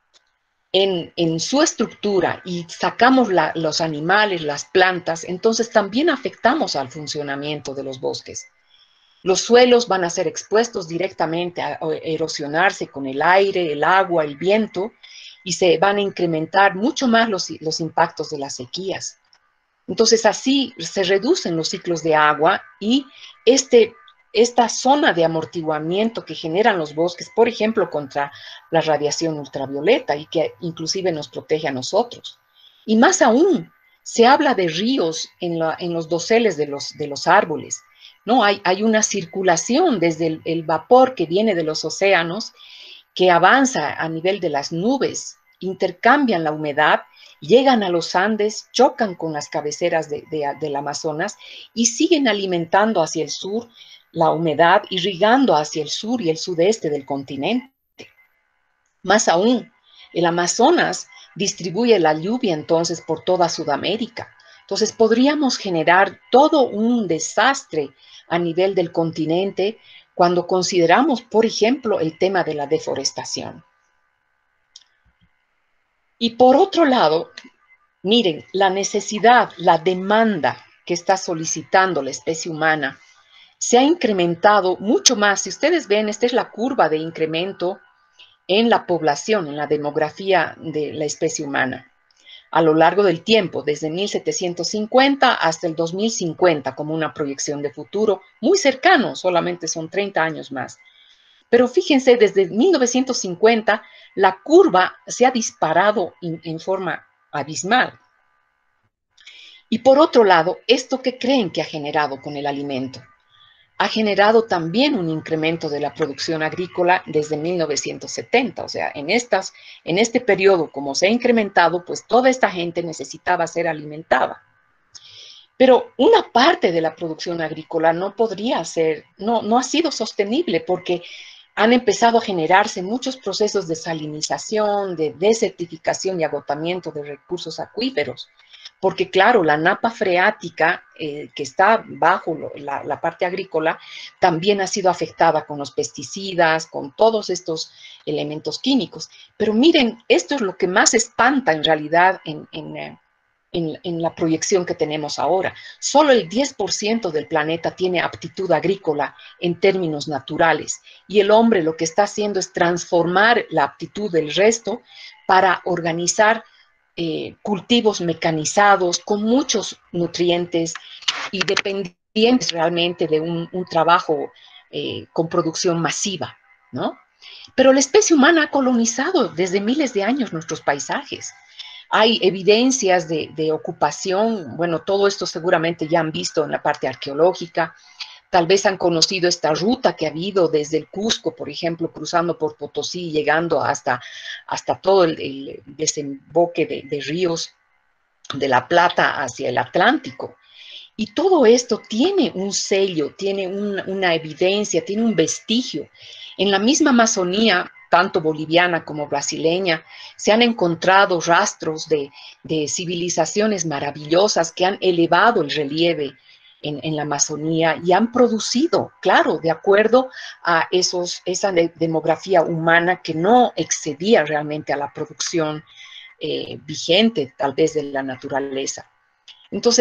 en, en su estructura y sacamos la, los animales, las plantas, entonces también afectamos al funcionamiento de los bosques. Los suelos van a ser expuestos directamente a erosionarse con el aire, el agua, el viento, y se van a incrementar mucho más los, los impactos de las sequías. Entonces, así se reducen los ciclos de agua y este, esta zona de amortiguamiento que generan los bosques, por ejemplo, contra la radiación ultravioleta y que inclusive nos protege a nosotros. Y más aún, se habla de ríos en, la, en los doseles de los, de los árboles, ¿no? Hay, hay una circulación desde el, el vapor que viene de los océanos, que avanza a nivel de las nubes, intercambian la humedad, llegan a los Andes, chocan con las cabeceras de, de, del Amazonas y siguen alimentando hacia el sur la humedad, irrigando hacia el sur y el sudeste del continente. Más aún, el Amazonas distribuye la lluvia entonces por toda Sudamérica. Entonces podríamos generar todo un desastre a nivel del continente cuando consideramos, por ejemplo, el tema de la deforestación. Y por otro lado, miren, la necesidad, la demanda que está solicitando la especie humana se ha incrementado mucho más. Si ustedes ven, esta es la curva de incremento en la población, en la demografía de la especie humana, a lo largo del tiempo, desde mil setecientos cincuenta hasta el dos mil cincuenta, como una proyección de futuro muy cercano, solamente son treinta años más. Pero fíjense, desde mil novecientos cincuenta, la curva se ha disparado en, en forma abismal. Y por otro lado, ¿esto qué creen que ha generado con el alimento? Ha generado también un incremento de la producción agrícola desde mil novecientos setenta. O sea, en, estas, en este periodo, como se ha incrementado, pues toda esta gente necesitaba ser alimentada. Pero una parte de la producción agrícola no podría ser, no, no ha sido sostenible porque han empezado a generarse muchos procesos de salinización, de desertificación y agotamiento de recursos acuíferos. Porque claro, la napa freática eh, que está bajo lo, la, la parte agrícola también ha sido afectada con los pesticidas, con todos estos elementos químicos. Pero miren, esto es lo que más espanta en realidad en, en, en, en la proyección que tenemos ahora. Solo el diez por ciento del planeta tiene aptitud agrícola en términos naturales y el hombre lo que está haciendo es transformar la aptitud del resto para organizar Eh, cultivos mecanizados con muchos nutrientes y dependientes realmente de un, un trabajo eh, con producción masiva, ¿no? Pero la especie humana ha colonizado desde miles de años nuestros paisajes. Hay evidencias de, de ocupación, bueno, todo esto seguramente ya han visto en la parte arqueológica. Tal vez han conocido esta ruta que ha habido desde el Cusco, por ejemplo, cruzando por Potosí, llegando hasta, hasta todo el, el desemboque de, de ríos de la Plata hacia el Atlántico. Y todo esto tiene un sello, tiene un, una evidencia, tiene un vestigio. En la misma Amazonía, tanto boliviana como brasileña, se han encontrado rastros de, de civilizaciones maravillosas que han elevado el relieve En, en la Amazonía y han producido, claro, de acuerdo a esos, esa de, demografía humana que no excedía realmente a la producción eh, vigente, tal vez, de la naturaleza. Entonces,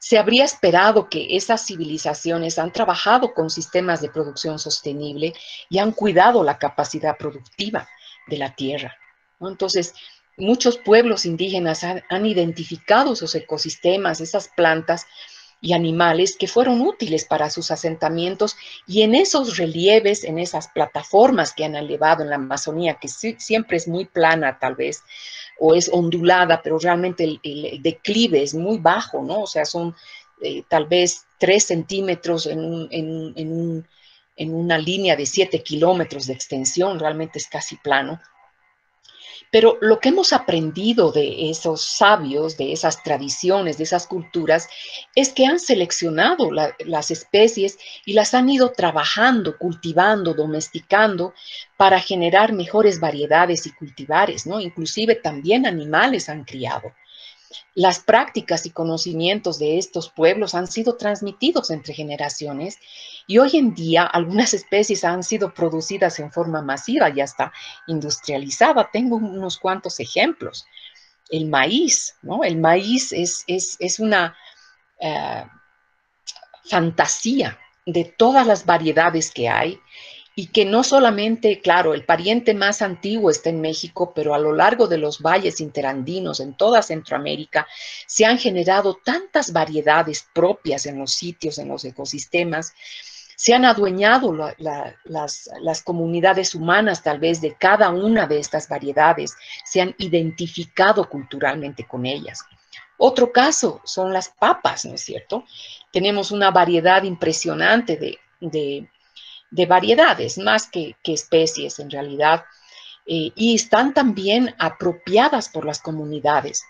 se habría esperado que esas civilizaciones han trabajado con sistemas de producción sostenible y han cuidado la capacidad productiva de la tierra, ¿no? Entonces, muchos pueblos indígenas han, han identificado esos ecosistemas, esas plantas y animales que fueron útiles para sus asentamientos, y en esos relieves, en esas plataformas que han elevado en la Amazonía, que sí, siempre es muy plana tal vez, o es ondulada, pero realmente el, el declive es muy bajo, ¿no? O sea, son eh, tal vez tres centímetros en, un, en, en, un, en una línea de siete kilómetros de extensión, realmente es casi plano. Pero lo que hemos aprendido de esos sabios, de esas tradiciones, de esas culturas, es que han seleccionado la, las especies y las han ido trabajando, cultivando, domesticando para generar mejores variedades y cultivares, ¿no? Inclusive también animales han criado. Las prácticas y conocimientos de estos pueblos han sido transmitidos entre generaciones, y hoy en día algunas especies han sido producidas en forma masiva y hasta industrializada. Tengo unos cuantos ejemplos. El maíz, ¿no? El maíz es, es, es una uh, fantasía de todas las variedades que hay, y que no solamente, claro, el pariente más antiguo está en México, pero a lo largo de los valles interandinos, en toda Centroamérica, se han generado tantas variedades propias en los sitios, en los ecosistemas. Se han adueñado la, la, las, las comunidades humanas tal vez de cada una de estas variedades, se han identificado culturalmente con ellas. Otro caso son las papas, ¿no es cierto? Tenemos una variedad impresionante de, de de variedades, más que, que especies en realidad, eh, y están también apropiadas por las comunidades.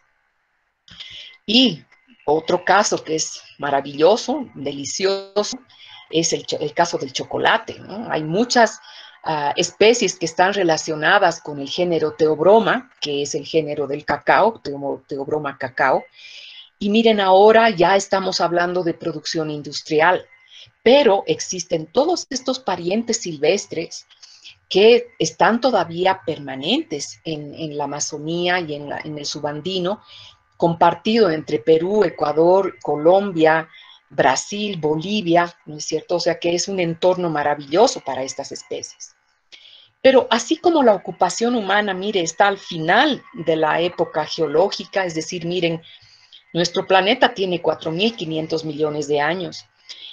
Y otro caso que es maravilloso, delicioso, es el, el caso del chocolate, ¿no? Hay muchas uh, especies que están relacionadas con el género Theobroma, que es el género del cacao, Theobroma cacao, y miren, ahora ya estamos hablando de producción industrial, pero existen todos estos parientes silvestres que están todavía permanentes en, en la Amazonía y en, la, en el subandino, compartido entre Perú, Ecuador, Colombia, Brasil, Bolivia, ¿no es cierto? O sea que es un entorno maravilloso para estas especies. Pero así como la ocupación humana, mire, está al final de la época geológica, es decir, miren, nuestro planeta tiene cuatro mil quinientos millones de años,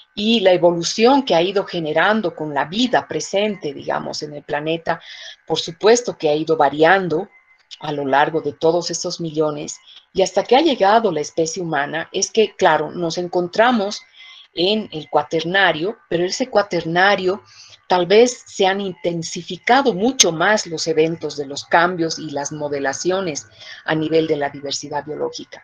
y la evolución que ha ido generando con la vida presente, digamos, en el planeta, por supuesto que ha ido variando a lo largo de todos estos millones, y hasta que ha llegado la especie humana, es que, claro, nos encontramos en el cuaternario, pero ese cuaternario tal vez se han intensificado mucho más los eventos de los cambios y las modelaciones a nivel de la diversidad biológica.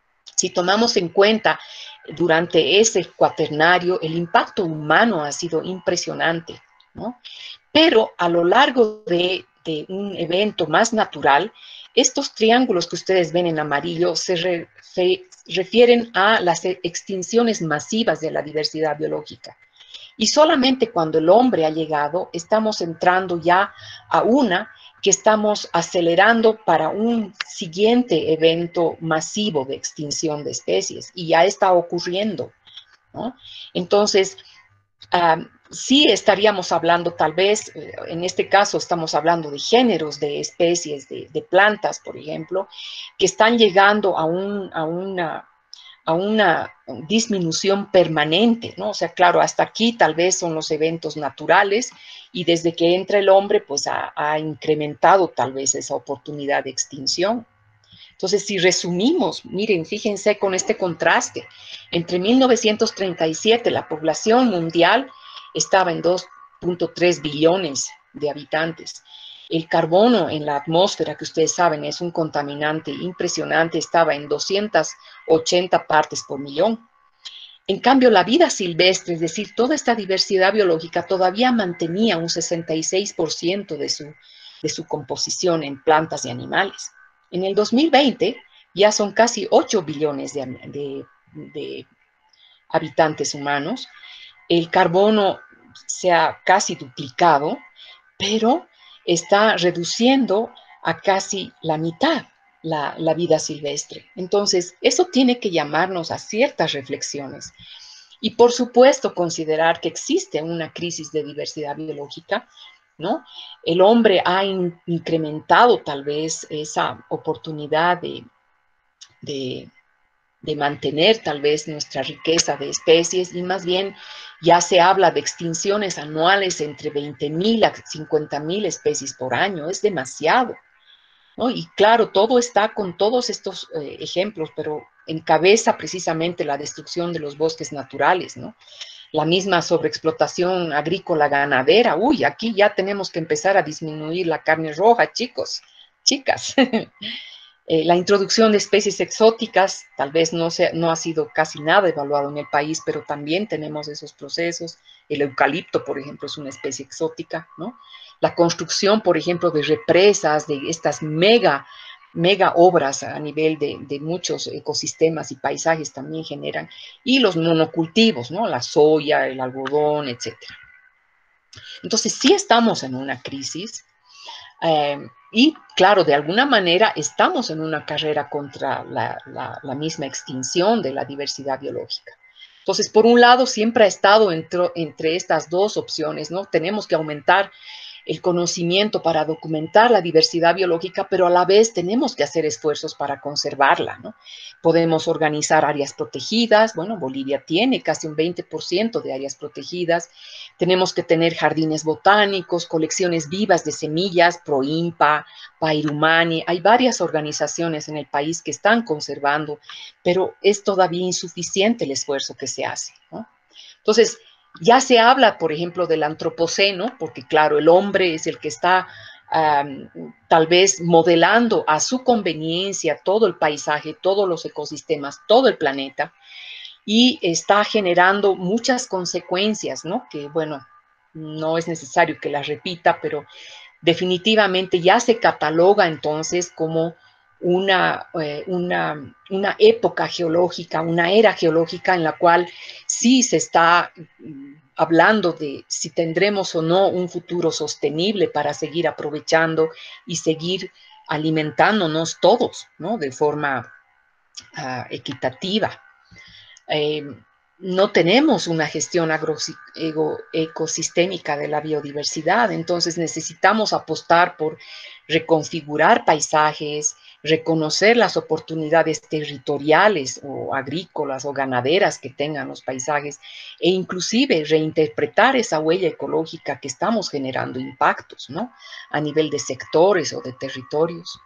Si tomamos en cuenta durante ese cuaternario, el impacto humano ha sido impresionante, ¿no? Pero a lo largo de, de un evento más natural, estos triángulos que ustedes ven en amarillo se, re, se refieren a las extinciones masivas de la diversidad biológica. Y solamente cuando el hombre ha llegado, estamos entrando ya a una que estamos acelerando para un siguiente evento masivo de extinción de especies, y ya está ocurriendo, ¿no? Entonces, um, sí estaríamos hablando tal vez, en este caso estamos hablando de géneros de especies, de, de plantas, por ejemplo, que están llegando a, un, a una a una disminución permanente, ¿no? O sea, claro, hasta aquí tal vez son los eventos naturales, y desde que entra el hombre, pues ha, ha incrementado tal vez esa oportunidad de extinción. Entonces, si resumimos, miren, fíjense con este contraste, entre mil novecientos treinta y siete la población mundial estaba en dos punto tres billones de habitantes. El carbono en la atmósfera, que ustedes saben es un contaminante impresionante, estaba en doscientas ochenta partes por millón. En cambio, la vida silvestre, es decir, toda esta diversidad biológica, todavía mantenía un sesenta y seis por ciento de su, de su composición en plantas y animales. En el dos mil veinte ya son casi ocho billones de, de, de habitantes humanos. El carbono se ha casi duplicado, pero está reduciendo a casi la mitad la, la vida silvestre. Entonces, eso tiene que llamarnos a ciertas reflexiones. Y por supuesto, considerar que existe una crisis de diversidad biológica, ¿no? El hombre ha in, incrementado tal vez esa oportunidad de, de, de mantener tal vez nuestra riqueza de especies y más bien ya se habla de extinciones anuales entre veinte mil a cincuenta mil especies por año. Es demasiado, ¿no? Y claro, todo está con todos estos eh, ejemplos, pero encabeza precisamente la destrucción de los bosques naturales, ¿no? La misma sobreexplotación agrícola ganadera. Uy, aquí ya tenemos que empezar a disminuir la carne roja, chicos, chicas. Eh, la introducción de especies exóticas, tal vez no, sea, no ha sido casi nada evaluado en el país, pero también tenemos esos procesos. El eucalipto, por ejemplo, es una especie exótica, ¿no? La construcción, por ejemplo, de represas, de estas mega, mega obras a nivel de, de muchos ecosistemas y paisajes también generan, y los monocultivos, ¿no? La soya, el algodón, etcétera. Entonces, sí estamos en una crisis. Eh, y claro, de alguna manera estamos en una carrera contra la, la, la, misma extinción de la diversidad biológica. Entonces, por un lado, siempre ha estado entre, entre estas dos opciones, ¿no? Tenemos que aumentar el conocimiento para documentar la diversidad biológica, pero a la vez tenemos que hacer esfuerzos para conservarla, ¿no? Podemos organizar áreas protegidas. Bueno, Bolivia tiene casi un veinte por ciento de áreas protegidas. Tenemos que tener jardines botánicos, colecciones vivas de semillas, Proimpa, Pairumani. Hay varias organizaciones en el país que están conservando, pero es todavía insuficiente el esfuerzo que se hace, ¿no? Entonces, ya se habla, por ejemplo, del antropoceno, porque claro, el hombre es el que está um, tal vez modelando a su conveniencia todo el paisaje, todos los ecosistemas, todo el planeta, y está generando muchas consecuencias, ¿no? Que, bueno, no es necesario que las repita, pero definitivamente ya se cataloga entonces como una, eh, una, una época geológica, una era geológica en la cual sí se está hablando de si tendremos o no un futuro sostenible para seguir aprovechando y seguir alimentándonos todos, ¿no? De forma uh, equitativa. Eh, no tenemos una gestión ecosistémica de la biodiversidad, entonces necesitamos apostar por reconfigurar paisajes, reconocer las oportunidades territoriales o agrícolas o ganaderas que tengan los paisajes e inclusive reinterpretar esa huella ecológica que estamos generando impactos, ¿no? A nivel de sectores o de territorios.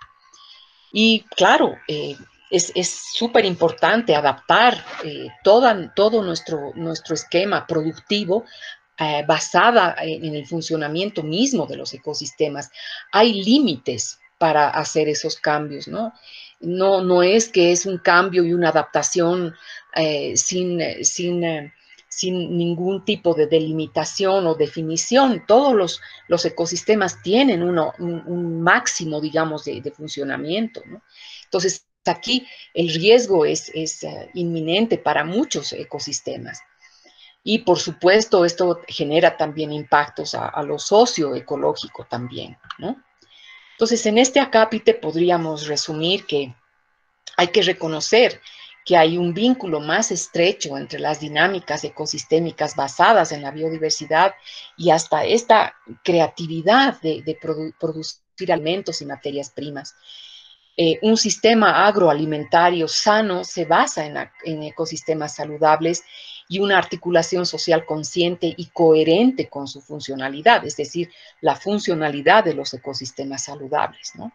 Y claro, eh, es súper importante adaptar eh, toda, todo nuestro, nuestro esquema productivo eh, basada en, en el funcionamiento mismo de los ecosistemas. Hay límites para hacer esos cambios, ¿no? No, no es que es un cambio y una adaptación eh, sin, sin, eh, sin ningún tipo de delimitación o definición. Todos los, los ecosistemas tienen uno, un, un máximo, digamos, de, de funcionamiento, ¿no? Entonces, aquí el riesgo es, es uh, inminente para muchos ecosistemas. Y por supuesto, esto genera también impactos a, a lo socioecológico también, ¿no? Entonces, en este acápite podríamos resumir que hay que reconocer que hay un vínculo más estrecho entre las dinámicas ecosistémicas basadas en la biodiversidad y hasta esta creatividad de, de produ producir alimentos y materias primas. Eh, un sistema agroalimentario sano se basa en, en ecosistemas saludables y una articulación social consciente y coherente con su funcionalidad, es decir, la funcionalidad de los ecosistemas saludables, ¿no?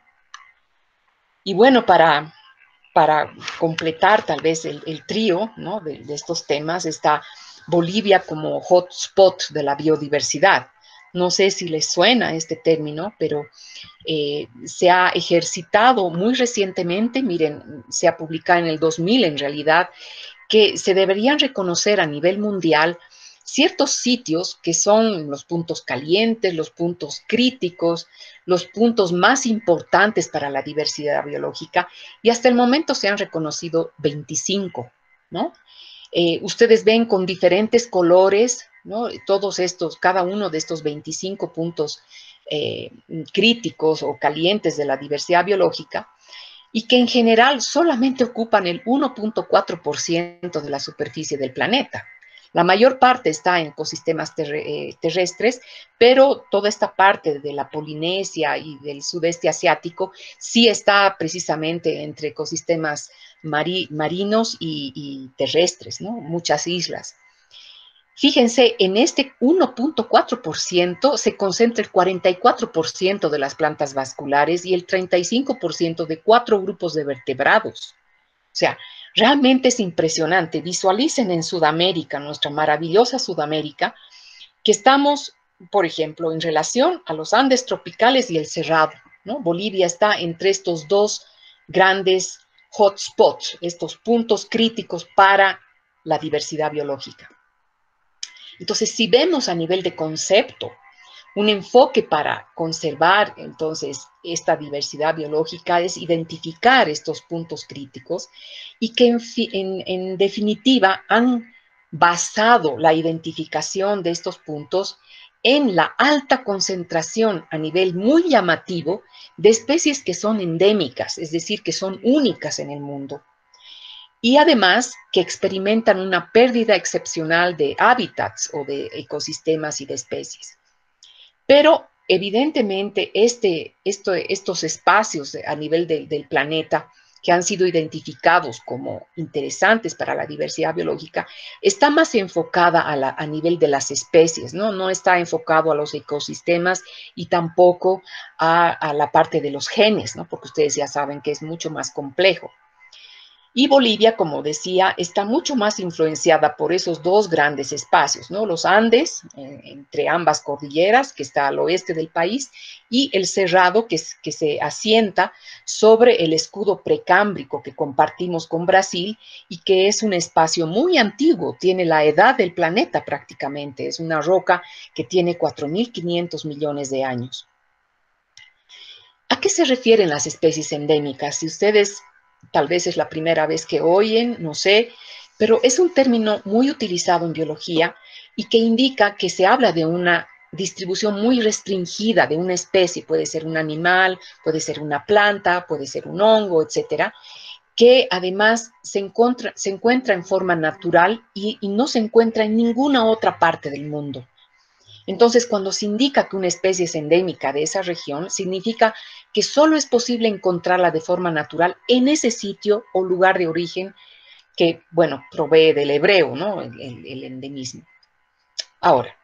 Y bueno, para, para completar tal vez el, el trío, ¿no? de, de estos temas, está Bolivia como hotspot de la biodiversidad. No sé si les suena este término, pero eh, se ha ejercitado muy recientemente, miren, se ha publicado en el dos mil en realidad, que se deberían reconocer a nivel mundial ciertos sitios que son los puntos calientes, los puntos críticos, los puntos más importantes para la diversidad biológica, y hasta el momento se han reconocido veinticinco, ¿no? Eh, ustedes ven con diferentes colores, ¿no? Todos estos, cada uno de estos veinticinco puntos eh, críticos o calientes de la diversidad biológica, y que en general solamente ocupan el uno punto cuatro por ciento de la superficie del planeta. La mayor parte está en ecosistemas terrestres, pero toda esta parte de la Polinesia y del sudeste asiático sí está precisamente entre ecosistemas mari marinos y, y terrestres, ¿no? Muchas islas. Fíjense, en este uno punto cuatro por ciento se concentra el cuarenta y cuatro por ciento de las plantas vasculares y el treinta y cinco por ciento de cuatro grupos de vertebrados. O sea, realmente es impresionante. Visualicen en Sudamérica, nuestra maravillosa Sudamérica, que estamos, por ejemplo, en relación a los Andes tropicales y el Cerrado, ¿no? Bolivia está entre estos dos grandes hotspots, estos puntos críticos para la diversidad biológica. Entonces, si vemos a nivel de concepto un enfoque para conservar entonces esta diversidad biológica es identificar estos puntos críticos y que en, en, en definitiva han basado la identificación de estos puntos en la alta concentración a nivel muy llamativo de especies que son endémicas, es decir, que son únicas en el mundo. Y además que experimentan una pérdida excepcional de hábitats o de ecosistemas y de especies. Pero evidentemente este, esto, estos espacios a nivel de, del planeta que han sido identificados como interesantes para la diversidad biológica, está más enfocada a, la, a nivel de las especies, ¿no? No está enfocado a los ecosistemas y tampoco a, a la parte de los genes, ¿no? Porque ustedes ya saben que es mucho más complejo. Y Bolivia, como decía, está mucho más influenciada por esos dos grandes espacios, ¿no? Los Andes, eh, entre ambas cordilleras, que está al oeste del país, y el Cerrado, que, es, que se asienta sobre el escudo precámbrico que compartimos con Brasil y que es un espacio muy antiguo, tiene la edad del planeta prácticamente, es una roca que tiene cuatro mil quinientos millones de años. ¿A qué se refieren las especies endémicas? Si ustedes tal vez es la primera vez que oyen, no sé, pero es un término muy utilizado en biología y que indica que se habla de una distribución muy restringida de una especie, puede ser un animal, puede ser una planta, puede ser un hongo, etcétera, que además se encuentra, se encuentra en forma natural y, y no se encuentra en ninguna otra parte del mundo. Entonces, cuando se indica que una especie es endémica de esa región, significa que solo es posible encontrarla de forma natural en ese sitio o lugar de origen que, bueno, provee del hebreo, ¿no? El, el, el endemismo. Ahora,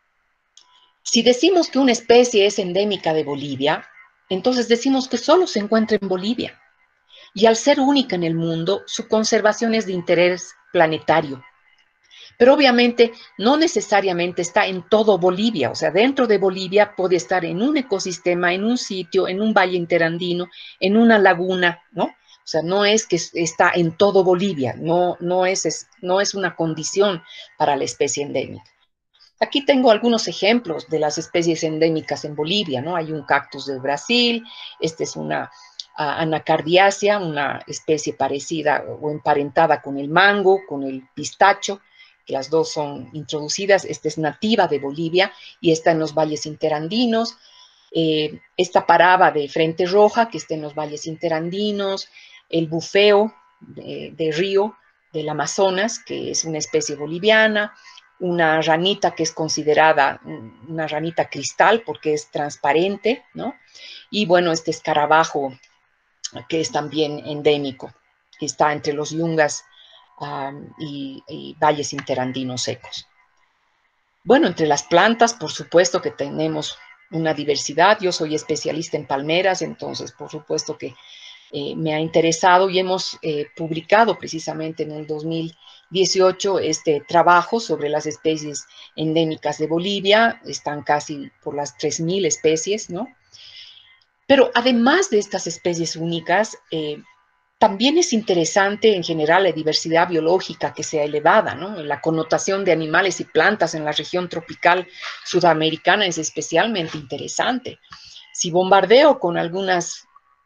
si decimos que una especie es endémica de Bolivia, entonces decimos que solo se encuentra en Bolivia. Y al ser única en el mundo, su conservación es de interés planetario. Pero obviamente no necesariamente está en todo Bolivia, o sea, dentro de Bolivia puede estar en un ecosistema, en un sitio, en un valle interandino, en una laguna, ¿no? O sea, no es que está en todo Bolivia, no, no, es, es, no es una condición para la especie endémica. Aquí tengo algunos ejemplos de las especies endémicas en Bolivia, ¿no? Hay un cactus de Brasil, esta es una uh, anacardiacea, una especie parecida o emparentada con el mango, con el pistacho, que las dos son introducidas. Esta es nativa de Bolivia y está en los valles interandinos. Eh, esta paraba de frente roja, que está en los valles interandinos. El bufeo de, de río del Amazonas, que es una especie boliviana. Una ranita que es considerada una ranita cristal porque es transparente, ¿no? Y bueno, este escarabajo que es también endémico, que está entre los yungas Um, y, y valles interandinos secos. Bueno, entre las plantas, por supuesto que tenemos una diversidad. Yo soy especialista en palmeras, entonces por supuesto que eh, me ha interesado y hemos eh, publicado precisamente en el dos mil dieciocho este trabajo sobre las especies endémicas de Bolivia. Están casi por las tres mil especies, ¿no? Pero además de estas especies únicas, eh, también es interesante en general la diversidad biológica que sea elevada, ¿no? La connotación de animales y plantas en la región tropical sudamericana es especialmente interesante. Si bombardeo con algunas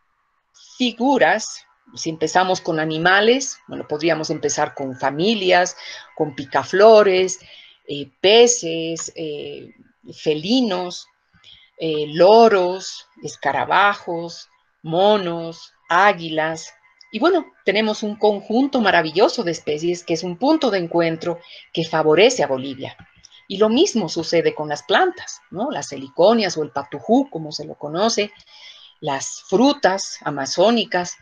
figuras, si empezamos con animales, bueno, podríamos empezar con familias, con picaflores, eh, peces, eh, felinos, eh, loros, escarabajos, monos, águilas. Y bueno, tenemos un conjunto maravilloso de especies que es un punto de encuentro que favorece a Bolivia. Y lo mismo sucede con las plantas, ¿no? Las heliconias o el patujú, como se lo conoce, las frutas amazónicas.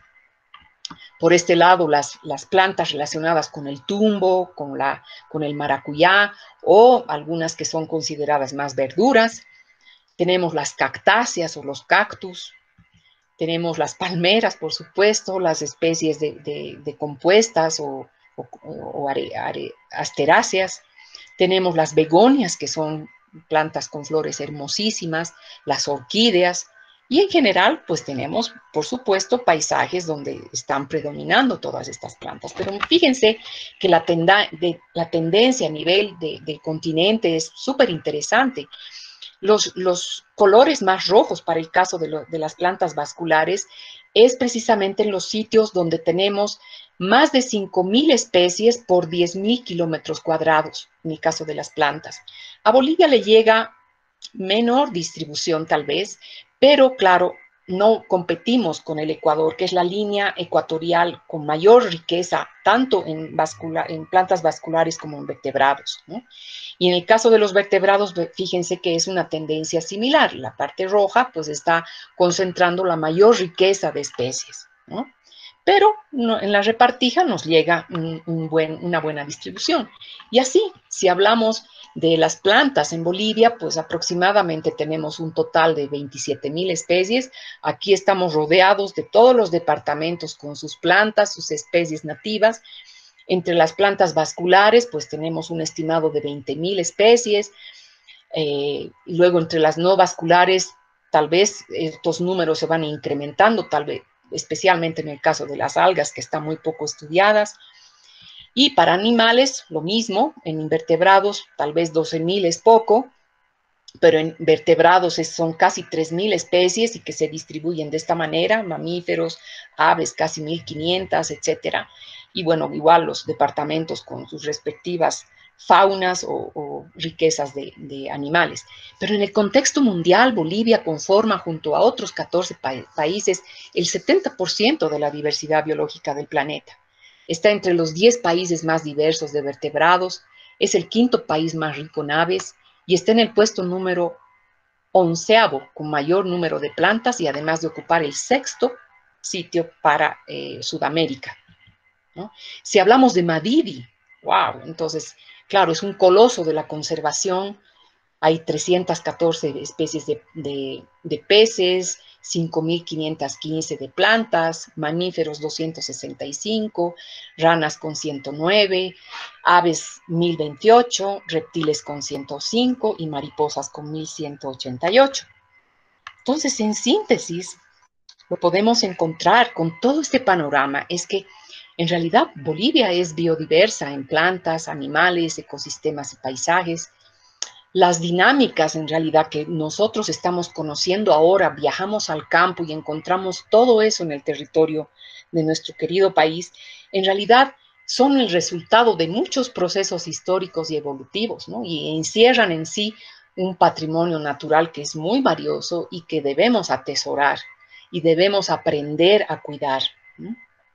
Por este lado, las, las plantas relacionadas con el tumbo, con, la, con el maracuyá o algunas que son consideradas más verduras. Tenemos las cactáceas o los cactus. Tenemos las palmeras, por supuesto, las especies de, de, de compuestas o, o, o are, are, asteráceas. Tenemos las begonias, que son plantas con flores hermosísimas, las orquídeas, y en general, pues tenemos, por supuesto, paisajes donde están predominando todas estas plantas. Pero fíjense que la, tenda, de, la tendencia a nivel de, del continente es súper interesante. Los, los colores más rojos para el caso de, lo, de las plantas vasculares es precisamente en los sitios donde tenemos más de cinco mil especies por diez mil kilómetros cuadrados, en el caso de las plantas. A Bolivia le llega menor distribución tal vez, pero claro, no competimos con el Ecuador, que es la línea ecuatorial con mayor riqueza, tanto en, vascula, en plantas vasculares como en vertebrados, ¿no? Y en el caso de los vertebrados, fíjense que es una tendencia similar. La parte roja, pues, está concentrando la mayor riqueza de especies, ¿no? Pero no, en la repartija nos llega un, un buen, una buena distribución. Y así, si hablamos de las plantas en Bolivia, pues aproximadamente tenemos un total de veintisiete mil especies. Aquí estamos rodeados de todos los departamentos con sus plantas, sus especies nativas. Entre las plantas vasculares, pues tenemos un estimado de veinte mil especies. Eh, y luego entre las no vasculares, tal vez estos números se van incrementando, tal vez especialmente en el caso de las algas, que están muy poco estudiadas. Y para animales, lo mismo, en invertebrados, tal vez doce mil es poco, pero en vertebrados son casi tres mil especies y que se distribuyen de esta manera, mamíferos, aves, casi mil quinientas, etcétera. Y bueno, igual los departamentos con sus respectivas faunas o, o riquezas de, de animales. Pero en el contexto mundial, Bolivia conforma junto a otros catorce pa países el setenta por ciento de la diversidad biológica del planeta. Está entre los diez países más diversos de vertebrados, es el quinto país más rico en aves y está en el puesto número onceavo con mayor número de plantas y además de ocupar el sexto sitio para eh, Sudamérica, ¿no? Si hablamos de Madidi, wow, entonces, claro, es un coloso de la conservación. Hay trescientas catorce especies de, de, de peces, cinco mil quinientas quince de plantas, mamíferos doscientos sesenta y cinco, ranas con ciento nueve, aves mil veintiocho, reptiles con ciento cinco y mariposas con mil ciento ochenta y ocho. Entonces, en síntesis, lo podemos encontrar con todo este panorama es que en realidad Bolivia es biodiversa en plantas, animales, ecosistemas y paisajes. Las dinámicas en realidad que nosotros estamos conociendo ahora, viajamos al campo y encontramos todo eso en el territorio de nuestro querido país, en realidad son el resultado de muchos procesos históricos y evolutivos, ¿no? Y encierran en sí un patrimonio natural que es muy valioso y que debemos atesorar y debemos aprender a cuidar, ¿no?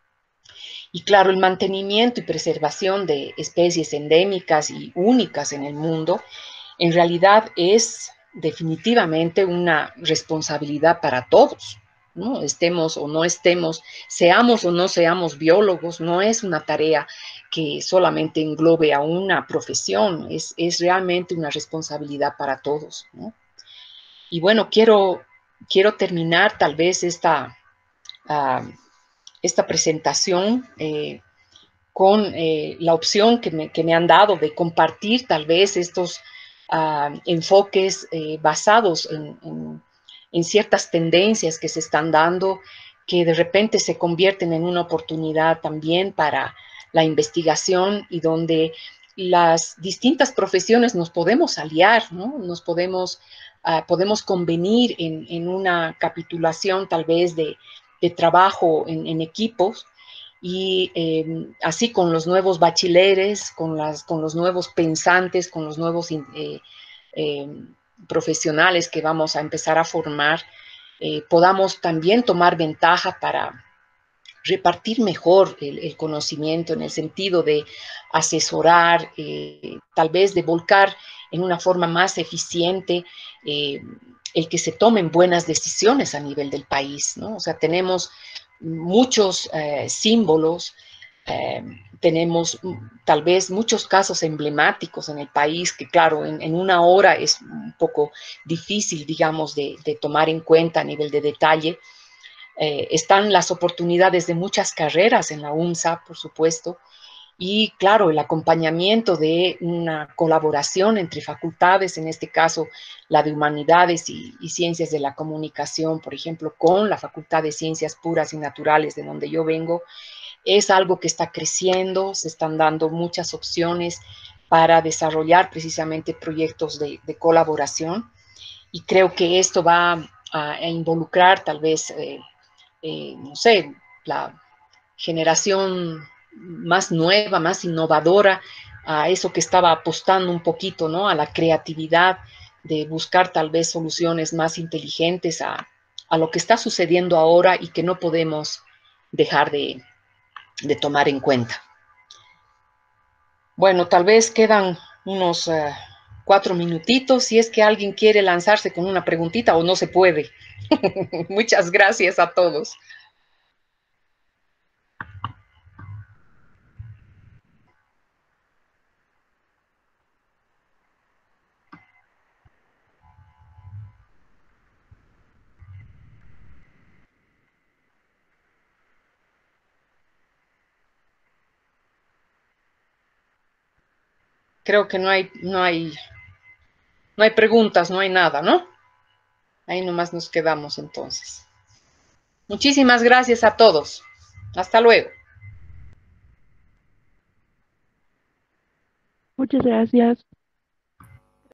Y claro, el mantenimiento y preservación de especies endémicas y únicas en el mundo en realidad es definitivamente una responsabilidad para todos, ¿no? Estemos o no estemos, seamos o no seamos biólogos, no es una tarea que solamente englobe a una profesión, es, es realmente una responsabilidad para todos, ¿no? Y bueno, quiero, quiero terminar tal vez esta, uh, esta presentación eh, con eh, la opción que me, que me han dado de compartir tal vez estos uh, enfoques eh, basados en, en, en ciertas tendencias que se están dando, que de repente se convierten en una oportunidad también para la investigación y donde las distintas profesiones nos podemos aliar, ¿no? Nos podemos, uh, podemos convenir en, en una capitulación tal vez de, de trabajo en, en equipos. Y eh, así con los nuevos bachilleres, con, las, con los nuevos pensantes, con los nuevos eh, eh, profesionales que vamos a empezar a formar, eh, podamos también tomar ventaja para, repartir mejor el, el conocimiento en el sentido de asesorar, eh, tal vez de volcar en una forma más eficiente eh, el que se tomen buenas decisiones a nivel del país, ¿no? O sea, tenemos muchos eh, símbolos, eh, tenemos tal vez muchos casos emblemáticos en el país que, claro, en, en una hora es un poco difícil, digamos, de, de tomar en cuenta a nivel de detalle. Eh, están las oportunidades de muchas carreras en la UNSA, por supuesto, y claro, el acompañamiento de una colaboración entre facultades, en este caso la de Humanidades y, y Ciencias de la Comunicación, por ejemplo, con la Facultad de Ciencias Puras y Naturales, de donde yo vengo, es algo que está creciendo, se están dando muchas opciones para desarrollar precisamente proyectos de, de colaboración, y creo que esto va a, a involucrar tal vez, eh, eh, no sé, la generación más nueva, más innovadora, a eso que estaba apostando un poquito, ¿no? A la creatividad, de buscar tal vez soluciones más inteligentes a, a lo que está sucediendo ahora y que no podemos dejar de, de tomar en cuenta. Bueno, tal vez quedan unos uh, cuatro minutitos si es que alguien quiere lanzarse con una preguntita o no se puede. Muchas gracias a todos. Creo que no hay, no hay, no hay preguntas, no hay nada, ¿no? Ahí nomás nos quedamos entonces. Muchísimas gracias a todos. Hasta luego. Muchas gracias.